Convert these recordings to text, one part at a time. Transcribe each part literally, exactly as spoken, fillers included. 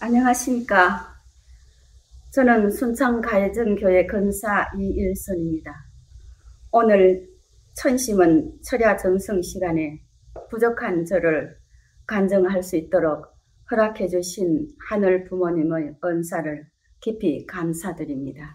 안녕하십니까. 저는 순창가해전교회 권사 이일선입니다. 오늘 천심은 철야 정성 시간에 부족한 저를 간증할 수 있도록 허락해 주신 하늘 부모님의 은사를 깊이 감사드립니다.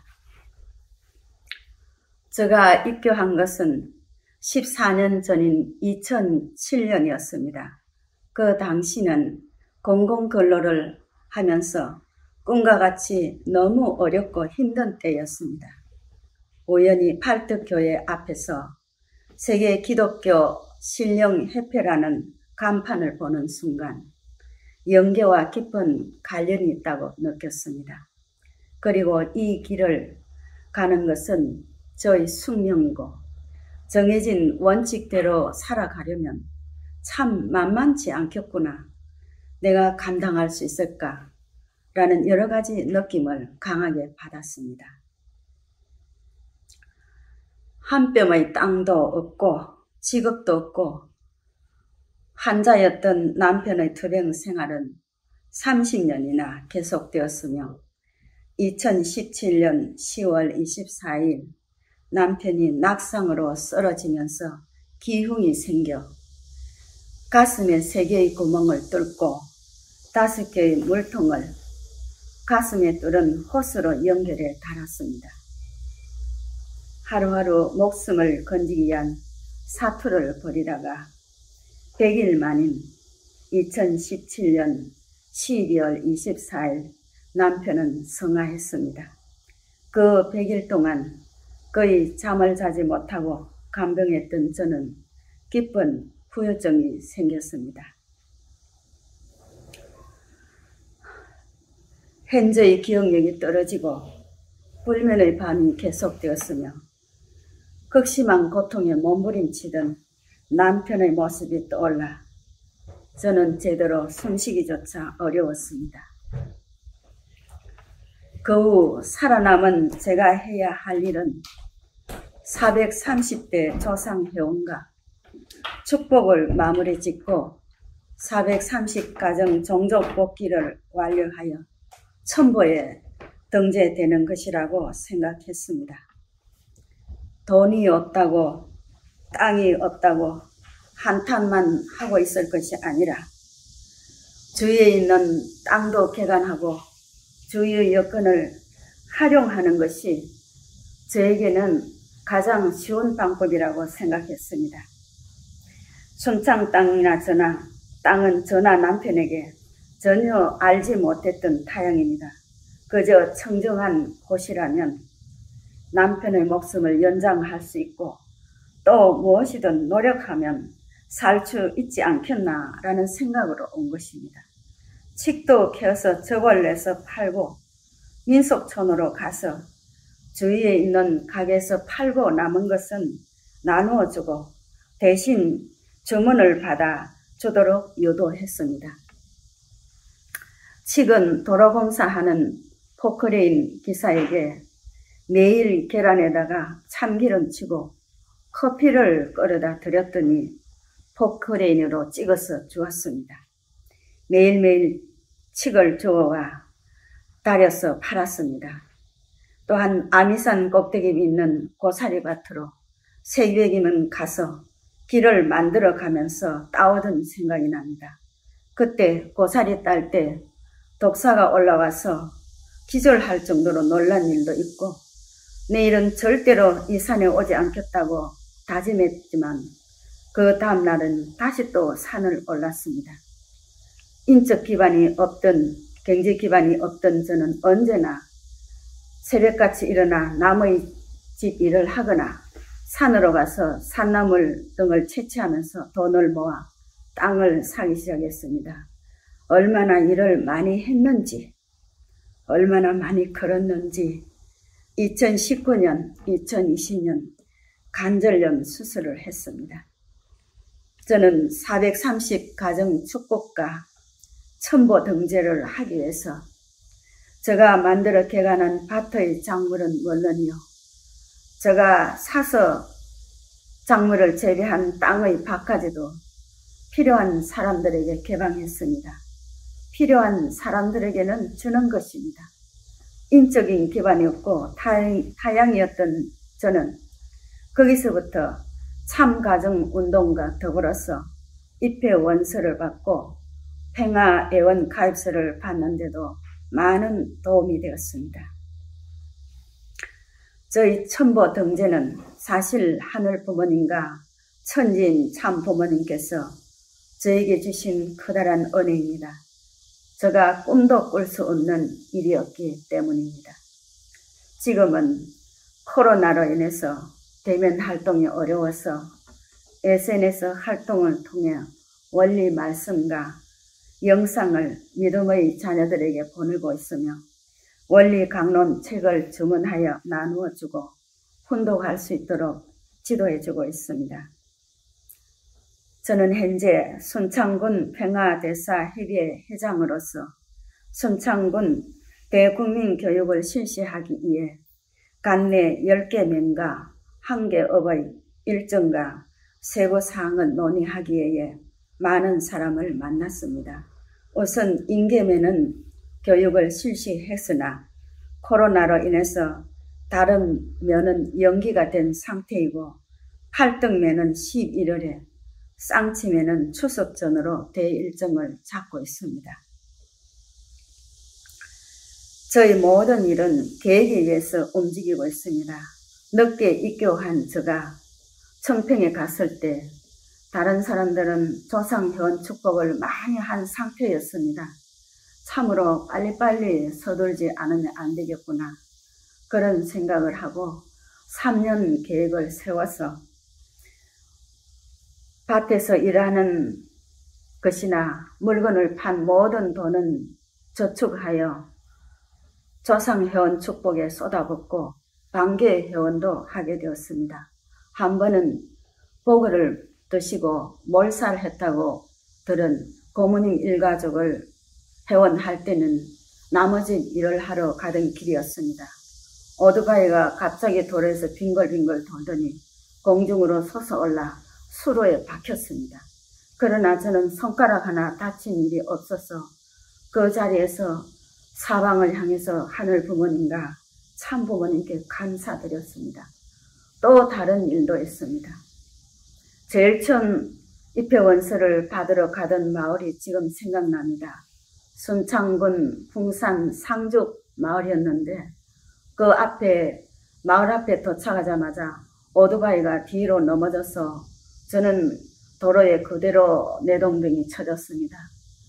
제가 입교한 것은 십사 년 전인 이천칠 년이었습니다. 그 당시는 공공근로를 하면서 꿈과 같이 너무 어렵고 힘든 때였습니다. 우연히 팔뚝교회 앞에서 세계 기독교 신령협회라는 간판을 보는 순간 영계와 깊은 관련이 있다고 느꼈습니다. 그리고 이 길을 가는 것은 저의 숙명이고 정해진 원칙대로 살아가려면 참 만만치 않겠구나. 내가 감당할 수 있을까? 라는 여러 가지 느낌을 강하게 받았습니다. 한 뼘의 땅도 없고 직업도 없고 환자였던 남편의 투병 생활은 삼십 년이나 계속되었으며 이천십칠 년 시월 이십사일 남편이 낙상으로 쓰러지면서 기흉이 생겨 가슴에 세 개의 구멍을 뚫고 다섯 개의 물통을 가슴에 뚫은 호스로 연결해 달았습니다. 하루하루 목숨을 건지기 위한 사투를 벌이다가 백 일 만인 이천십칠 년 십이월 이십사일 남편은 성화했습니다. 그 백 일 동안 거의 잠을 자지 못하고 간병했던 저는 깊은 후유증이 생겼습니다. 현재의 기억력이 떨어지고 불면의 밤이 계속되었으며 극심한 고통에 몸부림치던 남편의 모습이 떠올라 저는 제대로 숨쉬기조차 어려웠습니다. 그 후 살아남은 제가 해야 할 일은 사백삼십 대 조상회원과 축복을 마무리 짓고 사백삼십 가정 종족 복귀를 완료하여 천보에 등재되는 것이라고 생각했습니다. 돈이 없다고 땅이 없다고 한탄만 하고 있을 것이 아니라 주위에 있는 땅도 개간하고 주위의 여건을 활용하는 것이 저에게는 가장 쉬운 방법이라고 생각했습니다. 순창 땅이나 저나 땅은 저나 남편에게 전혀 알지 못했던 타양입니다. 그저 청정한 곳이라면 남편의 목숨을 연장할 수 있고 또 무엇이든 노력하면 살 수 있지 않겠나라는 생각으로 온 것입니다. 칡도 캐어서 적을 내서 팔고 민속촌으로 가서 주위에 있는 가게에서 팔고 남은 것은 나누어 주고 대신 주문을 받아 주도록 유도했습니다. 칡은 도로공사하는 포크레인 기사에게 매일 계란에다가 참기름 치고 커피를 끓여다 드렸더니 포크레인으로 찍어서 주었습니다. 매일매일 칡을 주워와 다려서 팔았습니다. 또한 아미산 꼭대기에 있는 고사리밭으로 새벽이면 가서 길을 만들어 가면서 따오던 생각이 납니다. 그때 고사리 딸 때 독사가 올라와서 기절할 정도로 놀란 일도 있고 내일은 절대로 이 산에 오지 않겠다고 다짐했지만 그 다음날은 다시 또 산을 올랐습니다. 인적 기반이 없던 경제 기반이 없던 저는 언제나 새벽같이 일어나 남의 집 일을 하거나 산으로 가서 산나물 등을 채취하면서 돈을 모아 땅을 사기 시작했습니다. 얼마나 일을 많이 했는지 얼마나 많이 걸었는지 이천십구 년, 이천이십 년 관절염 수술을 했습니다. 저는 사백삼십 가정 축복과 천보 등재를 하기 위해서 제가 만들어 개간한 밭의 작물은 물론이요, 제가 사서 작물을 재배한 땅의 밭까지도 필요한 사람들에게 개방했습니다. 필요한 사람들에게는 주는 것입니다. 인적인 기반이 없고 타향이었던 저는 거기서부터 참가정운동과 더불어서 입회 원서를 받고 평화애원 가입서를 받는데도 많은 도움이 되었습니다. 저희 첨보 등재는 사실 하늘 부모님과 천지인 참 부모님께서 저에게 주신 커다란 은혜입니다. 제가 꿈도 꿀 수 없는 일이었기 때문입니다. 지금은 코로나로 인해서 대면 활동이 어려워서 에스엔에스 활동을 통해 원리 말씀과 영상을 믿음의 자녀들에게 보내고 있으며 원리 강론 책을 주문하여 나누어 주고 훈독할 수 있도록 지도해 주고 있습니다. 저는 현재 순창군 평화대사 협의회 회장으로서 순창군 대국민교육을 실시하기 위해 관내 열 개 면과 한 개 업의 일정과 세부 사항을 논의하기 위해 많은 사람을 만났습니다. 우선 인계면은 교육을 실시했으나 코로나로 인해서 다른 면은 연기가 된 상태이고 팔등면은 십일월에 쌍치면은 추석 전으로 대일정을 잡고 있습니다. 저희 모든 일은 계획에 의해서 움직이고 있습니다. 늦게 입교한 제가 청평에 갔을 때 다른 사람들은 조상회원 축복을 많이 한 상태였습니다. 참으로 빨리빨리 서둘지 않으면 안 되겠구나 그런 생각을 하고 삼 년 계획을 세워서 밭에서 일하는 것이나 물건을 판 모든 돈은 저축하여 조상회원 축복에 쏟아붓고 반개회원도 하게 되었습니다. 한 번은 보고를 드시고 몰살했다고 들은 고모님 일가족을 회원할 때는 나머지 일을 하러 가던 길이었습니다. 오토바이가 갑자기 도로에서 빙글빙글 돌더니 공중으로 솟아올라 수로에 박혔습니다. 그러나 저는 손가락 하나 다친 일이 없어서 그 자리에서 사방을 향해서 하늘 부모님과 참 부모님께 감사드렸습니다. 또 다른 일도 있습니다. 제일 처음 입회 원서를 받으러 가던 마을이 지금 생각납니다. 순창군 풍산 상죽 마을이었는데 그 앞에 마을 앞에 도착하자마자 오토바이가 뒤로 넘어져서 저는 도로에 그대로 내동댕이 쳐졌습니다.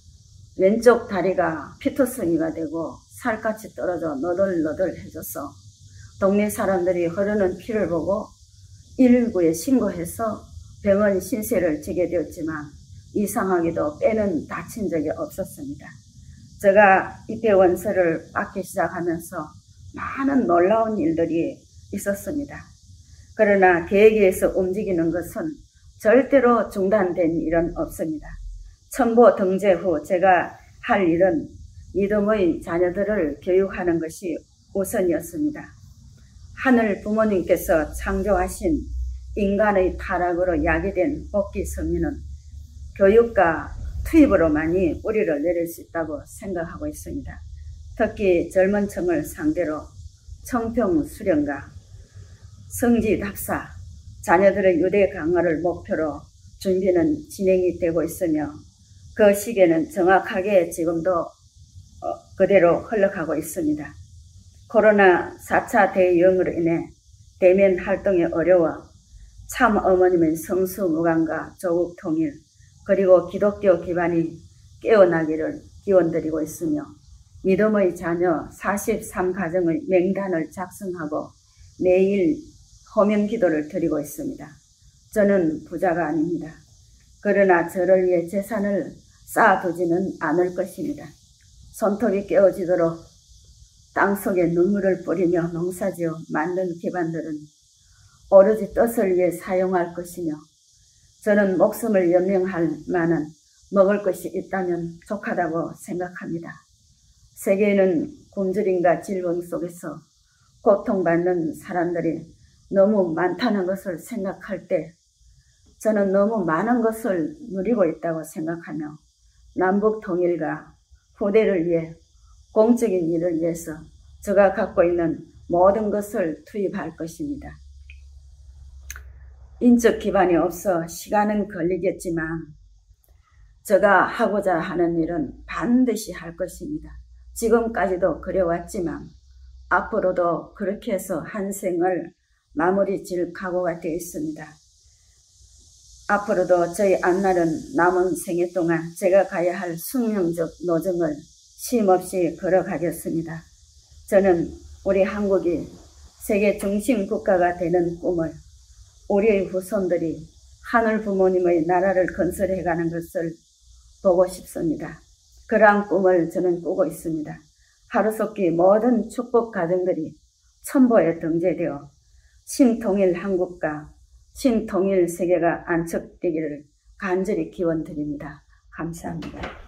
왼쪽 다리가 피투성이가 되고 살갗이 떨어져 너덜너덜해져서 동네 사람들이 흐르는 피를 보고 일일구에 신고해서 병원 신세를 지게 되었지만 이상하게도 뼈는 다친 적이 없었습니다. 제가 입회 원서를 받기 시작하면서 많은 놀라운 일들이 있었습니다. 그러나 계획에 의해서 움직이는 것은 절대로 중단된 일은 없습니다. 첨보 등재 후 제가 할 일은 믿음의 자녀들을 교육하는 것이 우선이었습니다. 하늘 부모님께서 창조하신 인간의 타락으로 야기된 복귀 성민은 교육과 투입으로만이 뿌리를 내릴 수 있다고 생각하고 있습니다. 특히 젊은 층을 상대로 청평 수련과 성지 답사, 자녀들의 유대 강화를 목표로 준비는 진행이 되고 있으며 그 시기에는 정확하게 지금도 어, 그대로 흘러가고 있습니다. 코로나 사 차 대유행으로 인해 대면 활동이 어려워 참 어머님의 성수무강과 조국통일 그리고 기독교 기반이 깨어나기를 기원드리고 있으며 믿음의 자녀 사십삼 가정의 명단을 작성하고 매일 호명 기도를 드리고 있습니다. 저는 부자가 아닙니다. 그러나 저를 위해 재산을 쌓아두지는 않을 것입니다. 손톱이 깨어지도록 땅속에 눈물을 뿌리며 농사지어 만든 기반들은 오로지 뜻을 위해 사용할 것이며 저는 목숨을 연명할 만한 먹을 것이 있다면 족하다고 생각합니다. 세계에는 굶주림과 질병 속에서 고통받는 사람들이 너무 많다는 것을 생각할 때 저는 너무 많은 것을 누리고 있다고 생각하며 남북 통일과 후대를 위해 공적인 일을 위해서 제가 갖고 있는 모든 것을 투입할 것입니다. 인적 기반이 없어 시간은 걸리겠지만 제가 하고자 하는 일은 반드시 할 것입니다. 지금까지도 그래왔지만 앞으로도 그렇게 해서 한 생을 마무리 지을 각오가 되어 있습니다. 앞으로도 저희 안날은 남은 생애 동안 제가 가야 할 숙명적 노정을 쉼없이 걸어가겠습니다. 저는 우리 한국이 세계 중심 국가가 되는 꿈을 우리의 후손들이 하늘 부모님의 나라를 건설해가는 것을 보고 싶습니다. 그러한 꿈을 저는 꾸고 있습니다. 하루속히 모든 축복 가정들이 첨보에 등재되어 신통일 한국과 신통일 세계가 안착되기를 간절히 기원드립니다. 감사합니다.